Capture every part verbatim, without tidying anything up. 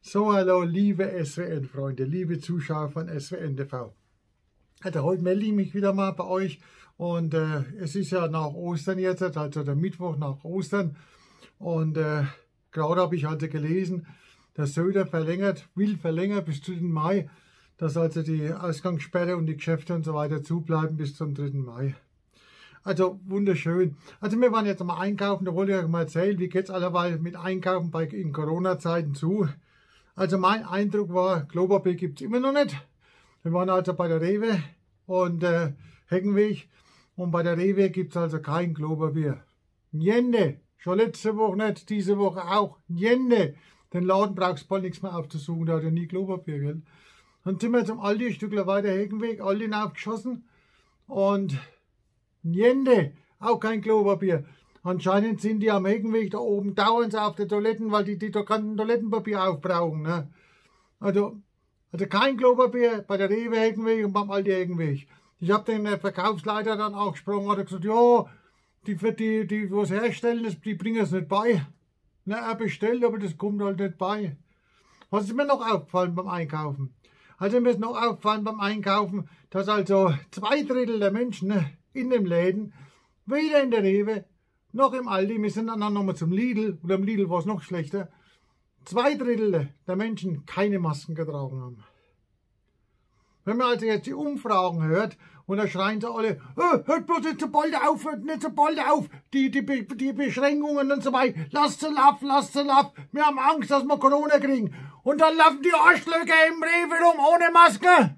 So, hallo, liebe S W N-Freunde, liebe Zuschauer von S W N T V. Also heute melde ich mich wieder mal bei euch und äh, es ist ja nach Ostern jetzt, also der Mittwoch nach Ostern. Und äh, gerade habe ich also gelesen, dass Söder verlängert, will verlängern bis zu den Mai, dass also die Ausgangssperre und die Geschäfte und so weiter zubleiben bis zum dritten Mai. Also wunderschön. Also wir waren jetzt mal einkaufen, da wollte ich euch mal erzählen, wie geht es allerweil mit Einkaufen bei, in Corona-Zeiten zu. Also mein Eindruck war, Klopapier gibt es immer noch nicht. Wir waren also bei der Rewe und äh, Heckenweg und bei der Rewe gibt es also kein Klopapier. Jende, schon letzte Woche nicht, diese Woche auch. Jende, den Laden brauchst du bald nichts mehr aufzusuchen, da hat ja nie Klopapier. Gell? Dann sind wir zum Aldi, ein Stück weiter Heckenweg, Aldi aufgeschossen und Jende, auch kein Klopapier. Anscheinend sind die am Heckenweg da oben dauernd auf den Toiletten, weil die, die da kein Toilettenpapier aufbrauchen. Ne? Also, also kein Klopapier bei der Rewe Heckenweg und beim Aldi Heckenweg. Ich habe den Verkaufsleiter dann auch gesprochen, hat er gesagt, ja, die, die, die was herstellen, das, die bringen es nicht bei. Na, er bestellt, aber das kommt halt nicht bei. Was ist mir noch aufgefallen beim Einkaufen? Also mir ist noch aufgefallen beim Einkaufen, dass also zwei Drittel der Menschen ne, in den Läden, weder in der Rewe, noch im Aldi, wir sind dann nochmal zum Lidl, oder im Lidl war es noch schlechter, zwei Drittel der Menschen keine Masken getragen haben. Wenn man also jetzt die Umfragen hört, und da schreien sie alle, oh, hört bloß nicht so bald auf, hört nicht so bald auf, die, die, die Beschränkungen und so weiter, lasst sie laufen, lasst sie laufen, wir haben Angst, dass wir Corona kriegen. Und dann laufen die Arschlöcher im Rewe rum ohne Maske.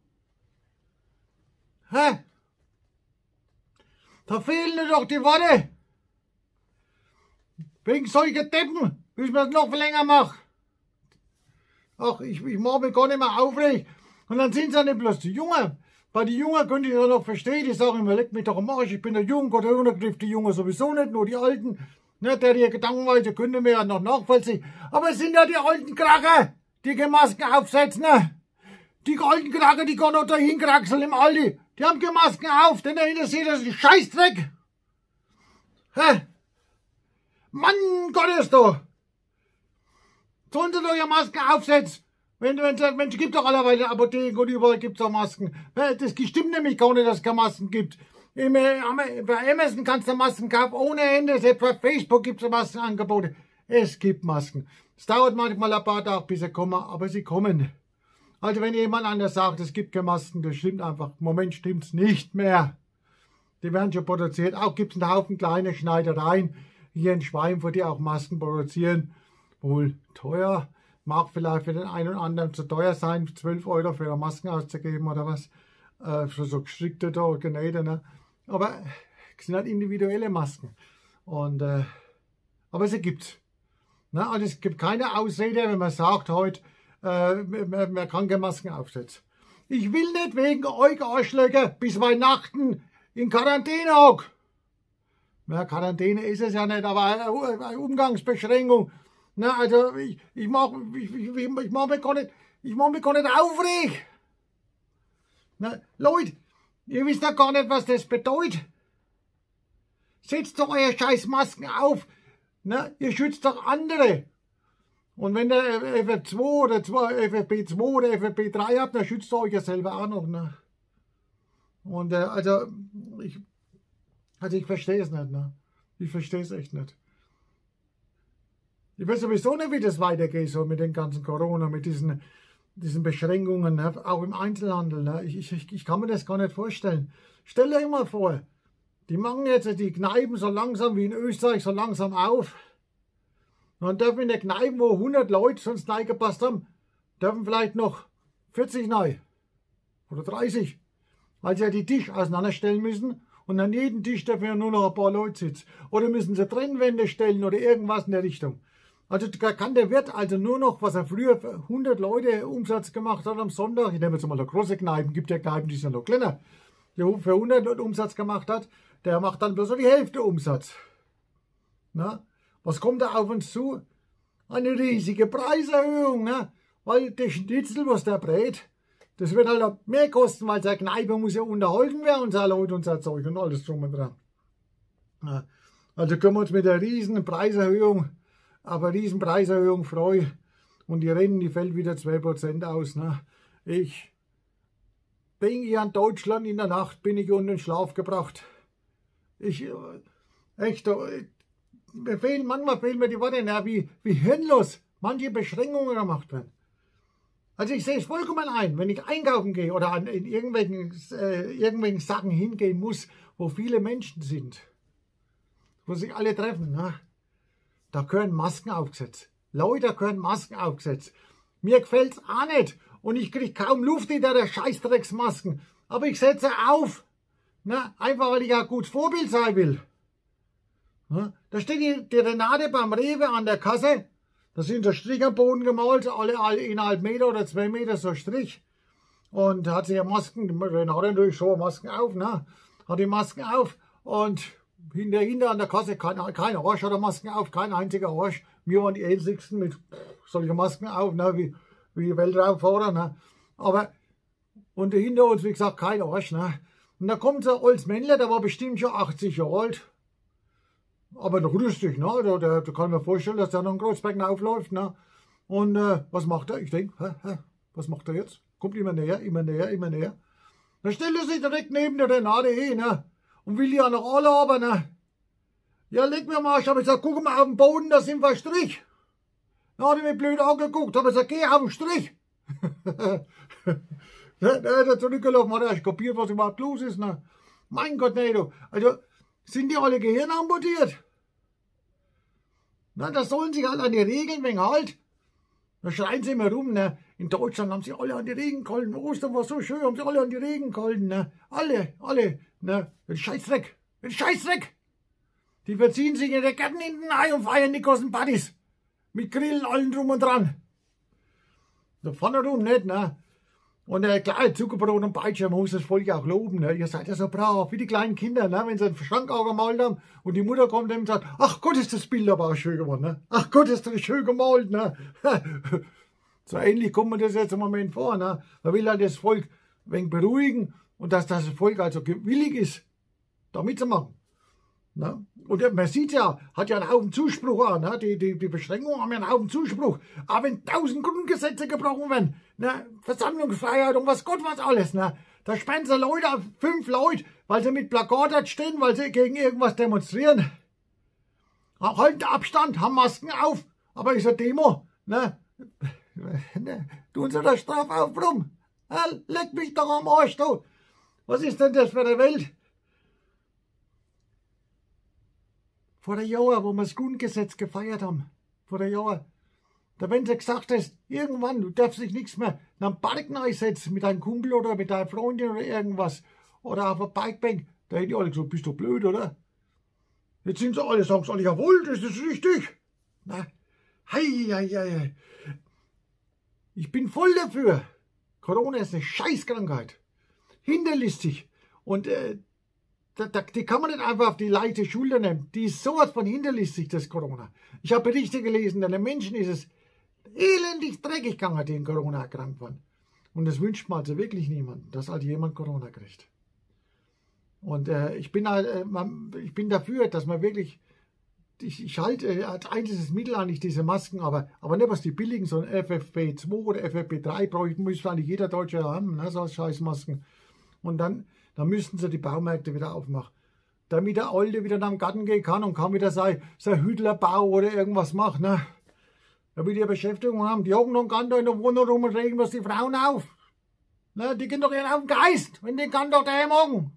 Hä? Da fehlen doch die Worte. Wegen solcher Deppen, bis man es noch länger macht. Ach, ich, ich mache mich gar nicht mehr aufregen. Und dann sind es ja nicht bloß die Jungen. Bei den Jungen könnte ich ja noch verstehen, die sagen immer, leck mich doch am Arsch, ich bin der Jung, Gott trifft die Jungen sowieso nicht, nur die Alten. Ne, der die Gedankenweise könnte mir ja noch nachvollziehen. Aber es sind ja die alten Kracher, die keine Masken aufsetzen. Ne? Die alten Kracher, die gar noch dahin kraxeln im Aldi, die haben keine Masken auf, denn dahinter sieht das ein Scheißdreck. Hä? Mann Gottes doch! Sollen sie doch ja Masken aufsetzen? Wenn, wenn, Mensch, gibt doch allerweil Apotheken und überall gibt es auch Masken. Das stimmt nämlich gar nicht, dass es keine Masken gibt. Im, bei Amazon kannst du Masken kaufen ohne Ende. Selbst bei Facebook gibt es Maskenangebote. Es gibt Masken. Es dauert manchmal ein paar Tage, bis sie kommen, aber sie kommen. Also wenn jemand anders sagt, es gibt keine Masken, das stimmt einfach. Im Moment stimmt es nicht mehr. Die werden schon produziert. Auch gibt es einen Haufen kleine Schneidereien hier in Schweinfurt, die auch Masken produzieren. Wohl teuer. Mag vielleicht für den einen oder anderen zu teuer sein, zwölf Euro für Masken auszugeben oder was. Äh, für so gestrickte da, genähte, ne? Aber es sind halt individuelle Masken. Und, äh, aber sie gibt's. Ne? Also es gibt keine Ausrede, wenn man sagt heute, äh, man, man kann keine Masken aufsetzen. Ich will nicht wegen euch Arschlöcher bis Weihnachten in Quarantäne hocken. Ja, Quarantäne ist es ja nicht, aber eine Umgangsbeschränkung. Na, also ich, ich mach, ich, ich, ich mach mich gar nicht, ich mach mich gar nicht aufregen. Na, Leute, ihr wisst ja gar nicht, was das bedeutet. Setzt doch eure scheiß Masken auf. Na, ihr schützt doch andere. Und wenn ihr F F zwei oder F F P zwei oder F F P drei habt, dann schützt ihr euch ja selber auch noch. Ne? Und äh, also, ich, also ich verstehe es nicht. Ne? Ich verstehe es echt nicht. Ich weiß sowieso nicht, wie das weitergehen soll mit den ganzen Corona, mit diesen, diesen Beschränkungen, ne? Auch im Einzelhandel. Ne? Ich, ich, ich kann mir das gar nicht vorstellen. Stell dir mal vor, die machen jetzt die Kneipen so langsam wie in Österreich so langsam auf. Und dann dürfen in der Kneipe, wo hundert Leute sonst reingepasst haben, dürfen vielleicht noch vierzig rein. Oder dreißig. Weil sie ja die Tische auseinanderstellen müssen. Und an jedem Tisch dürfen ja nur noch ein paar Leute sitzen. Oder müssen sie Trennwände stellen oder irgendwas in der Richtung. Also da kann der Wirt also nur noch, was er früher für hundert Leute Umsatz gemacht hat am Sonntag, ich nehme jetzt mal eine große Kneipen, gibt ja Kneipen, die sind noch kleiner, der für hundert Leute Umsatz gemacht hat, der macht dann bloß noch die Hälfte Umsatz. Na? Was kommt da auf uns zu? Eine riesige Preiserhöhung, ne? Weil der Schnitzel, was der brät, das wird halt mehr kosten, weil seine Kneipe muss ja unterhalten werden und seine Leute und sein Zeug und alles drum und dran. Ja. Also können wir uns mit der riesen Preiserhöhung, aber riesen Preiserhöhung freuen. und die Rennen, die fällt wieder zwei Prozent aus. Ne? Ich denke an Deutschland, in der Nacht bin ich unter den Schlaf gebracht. Ich, echt, mir fehlen, manchmal fehlen mir die Worte, na, wie, wie hirnlos manche Beschränkungen gemacht werden. Also ich sehe es vollkommen ein, wenn ich einkaufen gehe oder an in irgendwelchen, äh, irgendwelchen Sachen hingehen muss, wo viele Menschen sind, wo sich alle treffen, ne? Da gehören Masken aufgesetzt. Leute, da gehören Masken aufgesetzt. Mir gefällt es auch nicht und ich kriege kaum Luft in der Scheißdrecksmasken, aber ich setze auf, ne? Einfach weil ich ein gutes Vorbild sein will. Ne? Da steht die, die Renate beim Rewe an der Kasse. Da sind so Strich am Boden gemalt, alle, alle eineinhalb Meter oder zwei Meter so Strich. Und hat sie ja Masken, Renate natürlich schon Masken auf, ne? Hat die Masken auf und hinter, hinter an der Kasse, kein, kein Arsch hat Masken auf, kein einziger Arsch. Wir waren die einzigsten mit solchen Masken auf, ne? wie, wie Weltraumfahrer. Ne? Aber, und hinter uns, wie gesagt, kein Arsch. Ne? Und da kommt so ein altes Männle, der war bestimmt schon achtzig Jahre alt. Aber noch rüstig, ne? Da, da, da kann ich mir vorstellen, dass der noch ein Kreuzbecken aufläuft. Ne? Und äh, was macht er? Ich denke, was macht er jetzt? Kommt immer näher, immer näher, immer näher. Dann stellt er sich direkt neben der Renate hin, ne? Und will ja noch alle aber, ne? Ja, leg mir mal, ich habe gesagt, guck mal auf den Boden, da sind wir Strich. Dann hat er mir blöd angeguckt, habe gesagt, geh auf den Strich. Da ist er zurückgelaufen, hat er erst kapiert, was überhaupt los ist, ne? Mein Gott, ne, du. Also, sind die alle Gehirn amputiert? Na, da sollen sich alle an die Regeln wegen halt. Da schreien sie immer rum, ne? In Deutschland haben sie alle an die Regeln gehalten. Ostern war so schön, haben sie alle an die Regeln gehalten, ne? Alle, alle, ne? Den Scheißdreck, den Scheißdreck. Die verziehen sich in der Gärten hinten ein und feiern die großen Partys. Mit Grillen, allen drum und dran. Da vorne rum nicht, ne? Und äh, klar, Zuckerbrot und Peitsche, man muss das Volk auch loben, ne? Ihr seid ja so brav, wie die kleinen Kinder, ne? Wenn sie einen Schrank auch gemalt haben und die Mutter kommt und sagt, ach Gott, ist das Bild aber auch schön geworden, ne? Ach Gott, ist das schön gemalt, ne? So ähnlich kommt man das jetzt im Moment vor, ne? Man will halt das Volk ein wenig beruhigen und dass das Volk also willig ist, da mitzumachen. Ne? Und man sieht ja, hat ja einen Haufen Zuspruch an, ne? die, die, die Beschränkungen haben ja einen Haufen Zuspruch. Aber wenn tausend Grundgesetze gebrochen werden, ne? Versammlungsfreiheit und was Gott was alles, ne? Da sperren sie Leute, fünf Leute, weil sie mit Plakaten stehen, weil sie gegen irgendwas demonstrieren. Halten Abstand, haben Masken auf, aber ist eine Demo. Ne? Tun sie da Strafe auf rum. Ja, leck mich doch am Arsch, du. Was ist denn das für eine Welt? Vor der Jahr, wo wir das Grundgesetz gefeiert haben, vor der Jahr, da wenn sie gesagt hast, irgendwann, du darfst dich nichts mehr in einen Park einsetzen mit deinem Kumpel oder mit deiner Freundin oder irgendwas, oder auf der Bikebank, da hätten die alle gesagt, bist du blöd, oder? Jetzt sind sie alle, sagen sie alle, jawohl, das ist richtig. Na, hei, hei, hei, hei. Ich bin voll dafür. Corona ist eine Scheißkrankheit. Hinterlistig. Und äh, da, da, die kann man nicht einfach auf die leichte Schulter nehmen. Die ist sowas von hinterlistig, das Corona. Ich habe Berichte gelesen, den Menschen ist es elendig dreckig gegangen, die in Corona erkrankt waren. Und das wünscht man also wirklich niemandem, dass halt jemand Corona kriegt. Und äh, ich, bin, äh, man, ich bin dafür, dass man wirklich, ich, ich halte äh, als einziges Mittel eigentlich diese Masken, aber, aber nicht was die billigen, sondern F F P zwei oder F F P drei bräuchten, müsste eigentlich jeder Deutsche haben, ne, so Scheißmasken. Und dann, dann müssten sie die Baumärkte wieder aufmachen. Damit der Alte wieder nach dem Garten gehen kann und kann wieder sein, sein Hütlerbau oder irgendwas machen. Ne? Damit die eine Beschäftigung haben. Die hocken noch ganz da in der Wohnung rum und regen was die Frauen auf. Ne? Die gehen doch ihren auf den Geist, wenn die kann doch daheim machen.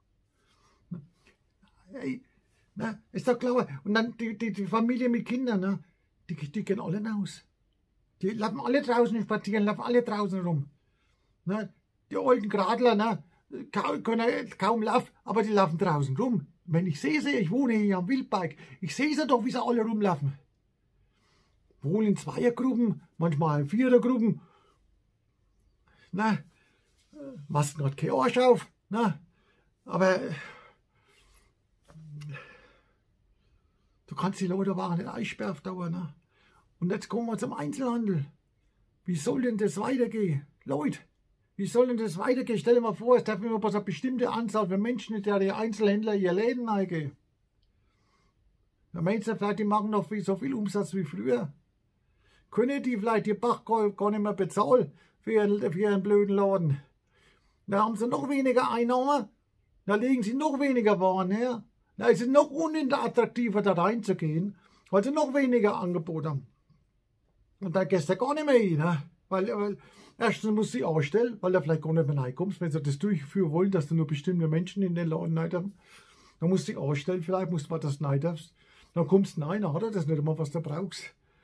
Hey, ne? Ist doch klar. Und dann die, die, die Familie mit Kindern, ne? die, die gehen alle raus. Die laufen alle draußen spazieren, laufen alle draußen rum. Ne? Die alten Gradler, ne? können kaum laufen, aber die laufen draußen rum. Wenn ich sehe sie, ich wohne hier am Wildpark, ich sehe sie doch, wie sie alle rumlaufen. Wohl in Zweiergruppen, manchmal in Vierergruppen. Na, Masken hat kein Arsch auf, na, aber du kannst die Leute waren nicht einsperren auf Dauer, ne? Und jetzt kommen wir zum Einzelhandel. Wie soll denn das weitergehen? Leute, wie soll denn das weitergehen? Stell dir mal vor, es darf immer bloß eine bestimmte Anzahl von Menschen, in der die Einzelhändler ihr Läden eingehen. Da meinst du vielleicht, die machen noch so viel Umsatz wie früher. können die vielleicht die Bachkolb gar nicht mehr bezahlen für ihren, für ihren blöden Laden. Da haben sie noch weniger Einnahmen, da legen sie noch weniger Waren her. Da ist es noch unattraktiver, da reinzugehen, weil sie noch weniger Angebot haben. Und da gehst du gar nicht mehr hin, ne? weil, weil erstens musst du dich anstellen, weil du vielleicht gar nicht mehr reinkommst, wenn sie das durchführen wollen, dass du nur bestimmte Menschen in den Laden rein darfst. Dann musst du dich anstellen, vielleicht musst du was das rein darfst. Dann kommst du rein, dann hat er das nicht immer, was du brauchst.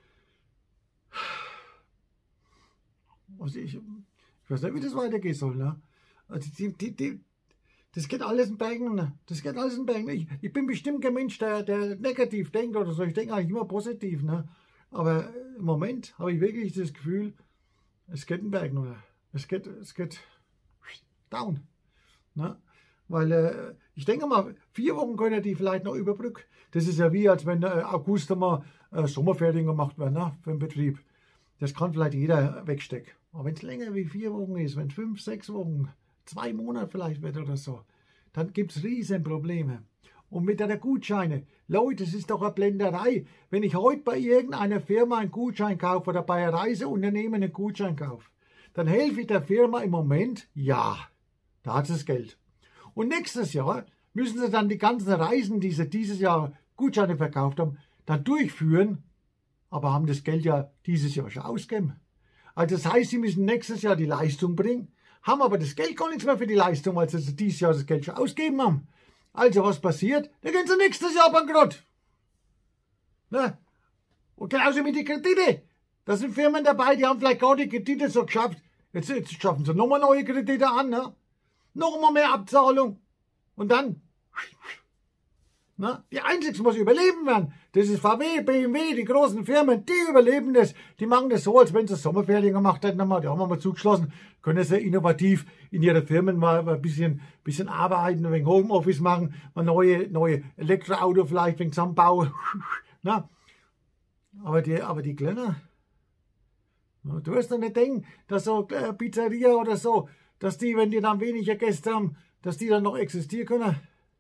Also ich, ich weiß nicht, wie das weitergehen soll. Ne? Also die, die, die, das geht alles in Bergen. Ne? Das geht alles in Bergen. Ich, ich bin bestimmt kein Mensch, der, der negativ denkt oder so. Ich denke eigentlich immer positiv. Ne? Aber im Moment habe ich wirklich das Gefühl, es geht in Bergen. Oder? Es geht, es geht down. Ne? Weil äh, ich denke mal, vier Wochen können die vielleicht noch überbrücken. Das ist ja wie, als wenn äh, August einmal äh, Sommerferien gemacht werden, ne, für den Betrieb. Das kann vielleicht jeder wegstecken. Aber wenn es länger wie vier Wochen ist, wenn es fünf, sechs Wochen, zwei Monate vielleicht wird oder so, dann gibt es riesen Probleme. Und mit der Gutscheine, Leute, das ist doch eine Blenderei. Wenn ich heute bei irgendeiner Firma einen Gutschein kaufe oder bei einem Reiseunternehmen einen Gutschein kaufe, dann helfe ich der Firma im Moment, ja, da hat sie das Geld. Und nächstes Jahr müssen sie dann die ganzen Reisen, die sie dieses Jahr Gutscheine verkauft haben, dann durchführen, aber haben das Geld ja dieses Jahr schon ausgegeben. Also das heißt, sie müssen nächstes Jahr die Leistung bringen, haben aber das Geld gar nichts mehr für die Leistung, weil sie dieses Jahr das Geld schon ausgegeben haben. Also was passiert? Dann gehen sie nächstes Jahr bankrott. Ne? Und genauso mit den Kredite. Da sind Firmen dabei, die haben vielleicht gar die Kredite so geschafft. Jetzt, jetzt schaffen sie nochmal neue Kredite an. Ne? Nochmal mehr Abzahlung. Und dann, na, die einzigen, was überleben werden, das ist V W, B M W, die großen Firmen, die überleben das. Die machen das so, als wenn sie Sommerferien gemacht hätten. Die haben wir mal zugeschlossen, können sie innovativ in ihre Firmen mal ein bisschen, bisschen arbeiten, wegen Homeoffice machen, mal neue, neue Elektroauto vielleicht wegen zusammenbauen. Na, aber die, aber die Kleiner, du wirst doch nicht denken, dass so äh, Pizzeria oder so, dass die, wenn die dann weniger Gäste haben, dass die dann noch existieren können.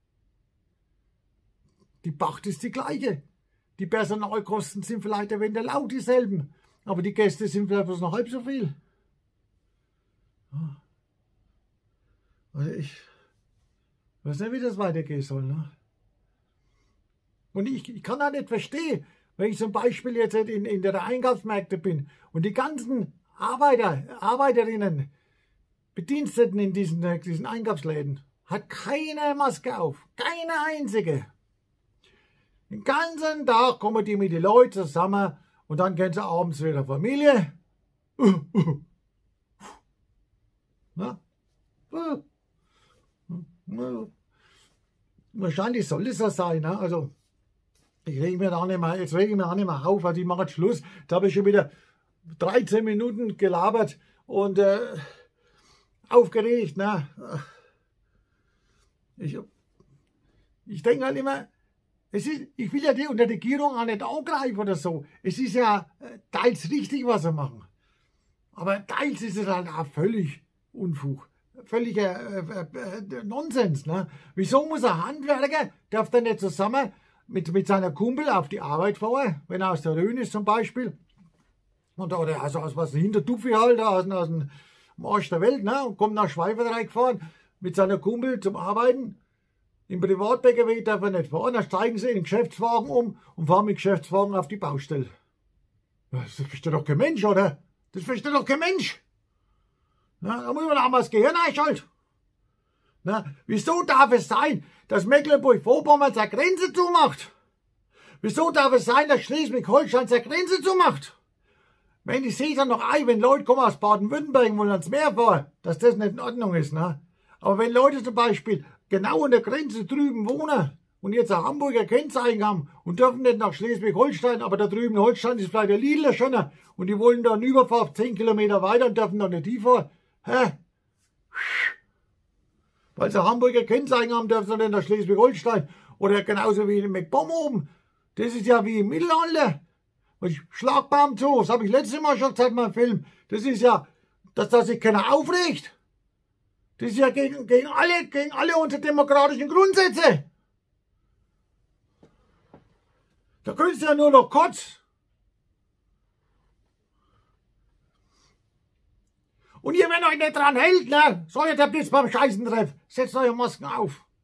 Die Pacht ist die gleiche. Die Personalkosten sind vielleicht ein wenig laut dieselben, aber die Gäste sind vielleicht bloß noch halb so viel. Also ich weiß nicht, wie das weitergehen soll. Ne? Und ich, ich kann auch nicht verstehen, wenn ich zum Beispiel jetzt in, in der Einkaufsmärkte bin und die ganzen Arbeiter, Arbeiterinnen, Bediensteten in diesen, diesen Einkaufsläden, hat keine Maske auf. Keine einzige. Den ganzen Tag kommen die mit den Leuten zusammen und dann gehen sie abends wieder Familie. Na? Wahrscheinlich soll es das sein. Ne? Also, ich rege mir da nicht mehr, jetzt rege ich mir auch nicht mehr auf, weil ich mache jetzt Schluss. Da habe ich schon wieder dreizehn Minuten gelabert und äh, aufgeregt. Ne? Ich, ich denke halt immer, es ist, ich will ja die unter der Regierung auch nicht angreifen oder so. Es ist ja teils richtig, was sie machen. Aber teils ist es halt auch völlig Unfug. Völliger äh, äh, Nonsens. Ne? Wieso muss ein Handwerker, darf der nicht zusammen mit, mit seiner Kumpel auf die Arbeit fahren, wenn er aus der Rhön ist zum Beispiel? Und, oder also aus was hinter Tupfi halt, aus, aus dem Arsch der Welt, ne? Und kommt nach Schweiferdreieck gefahren mit seiner Kumpel zum Arbeiten. Im Privatbäckerweg darf er nicht fahren, dann steigen sie in den Geschäftswagen um und fahren mit Geschäftswagen auf die Baustelle. Das versteht doch kein Mensch, oder? Das versteht doch kein Mensch. Na, da muss man auch mal das Gehirn einschalten. Na, wieso darf es sein, dass Mecklenburg-Vorpommern seine Grenze zumacht? Wieso darf es sein, dass Schleswig-Holstein seine Grenze zumacht? Wenn ich sehe dann noch ein, wenn Leute kommen aus Baden-Württemberg und wollen ans Meer fahren, dass das nicht in Ordnung ist. Ne? Aber wenn Leute zum Beispiel genau an der Grenze drüben wohnen und jetzt ein Hamburger Kennzeichen haben und dürfen nicht nach Schleswig-Holstein, aber da drüben in Holstein ist vielleicht der Lidl schöner und die wollen da einen Überfahrt zehn Kilometer weiter und dürfen da nicht hinfahren. Hä? Weil sie Hamburger Kennzeichen haben, dürfen sie nicht nach Schleswig-Holstein. Oder genauso wie in MacPom oben. Das ist ja wie im Mittelalter. Schlagbaum zu, das habe ich letztes Mal schon gesagt in meinem Film. Das ist ja, dass da sich keiner aufregt. Das ist ja gegen, gegen, alle, gegen alle unsere demokratischen Grundsätze. Da könntest du ja nur noch kurz. Und ihr, wenn euch nicht dran hält, ne, soll ihr der Blitz beim Scheißen treffen. Setzt eure Masken auf.